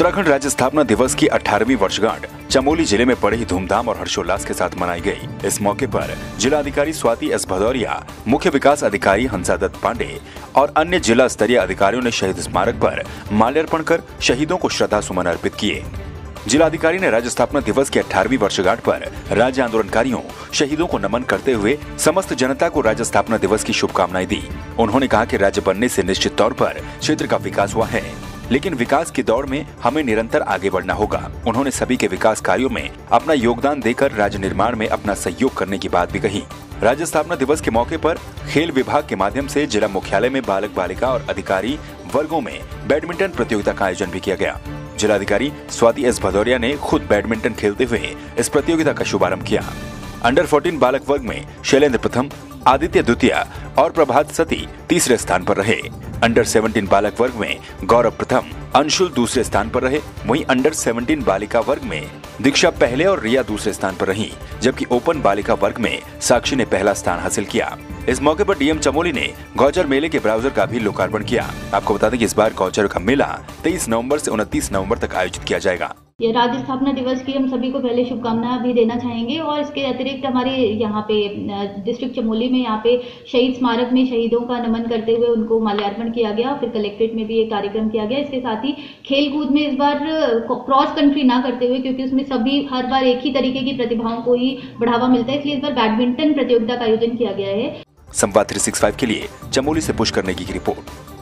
उत्तराखंड राज्य स्थापना दिवस की 18वीं वर्षगांठ चमोली जिले में बड़े ही धूमधाम और हर्षोल्लास के साथ मनाई गई। इस मौके पर जिला अधिकारी स्वाति एस भदौरिया, मुख्य विकास अधिकारी हंसादत्त पांडे और अन्य जिला स्तरीय अधिकारियों ने शहीद स्मारक पर माल्यार्पण कर शहीदों को श्रद्धा सुमन अर्पित किए। जिलाधिकारी ने राज्य स्थापना दिवस की 18वीं वर्षगांठ पर राज्य आंदोलनकारियों, शहीदों को नमन करते हुए समस्त जनता को राज्य स्थापना दिवस की शुभकामनाएं दी। उन्होंने कहा कि राज्य बनने से निश्चित तौर पर क्षेत्र का विकास हुआ है, लेकिन विकास की दौड़ में हमें निरंतर आगे बढ़ना होगा। उन्होंने सभी के विकास कार्यों में अपना योगदान देकर राज्य निर्माण में अपना सहयोग करने की बात भी कही। राज्य स्थापना दिवस के मौके पर खेल विभाग के माध्यम से जिला मुख्यालय में बालक बालिका और अधिकारी वर्गों में बैडमिंटन प्रतियोगिता का आयोजन भी किया गया। जिलाधिकारी स्वाति एस भदौरिया ने खुद बैडमिंटन खेलते हुए इस प्रतियोगिता का शुभारंभ किया। अंडर 14 बालक वर्ग में शैलेंद्र प्रथम, आदित्य द्वितीय और प्रभात सती तीसरे स्थान पर रहे। अंडर 17 बालक वर्ग में गौरव प्रथम, अंशुल दूसरे स्थान पर रहे। वहीं अंडर 17 बालिका वर्ग में दीक्षा पहले और रिया दूसरे स्थान पर रही, जबकि ओपन बालिका वर्ग में साक्षी ने पहला स्थान हासिल किया। इस मौके पर डीएम चमोली ने गौचर मेले के ब्राउजर का भी लोकार्पण किया। आपको बता दें कि इस बार गौचर का मेला 23 नवंबर से 29 नवंबर तक आयोजित किया जाएगा। ये राज्य स्थापना दिवस की हम सभी को पहले शुभकामनाएं भी देना चाहेंगे और इसके अतिरिक्त हमारे यहाँ पे डिस्ट्रिक्ट चमोली में यहाँ पे शहीद स्मारक में शहीदों का नमन करते हुए उनको माल्यार्पण किया गया। फिर कलेक्ट्रेट में भी एक कार्यक्रम किया गया। इसके साथ ही खेल कूद में इस बार क्रॉस कंट्री ना करते हुए, क्योंकि उसमें सभी हर बार एक ही तरीके की प्रतिभाओं को ही बढ़ावा मिलता है, इसलिए इस बार बैडमिंटन प्रतियोगिता का आयोजन किया गया है। संवाद 365 के लिए चमोली से पुष्कर नेगी की रिपोर्ट।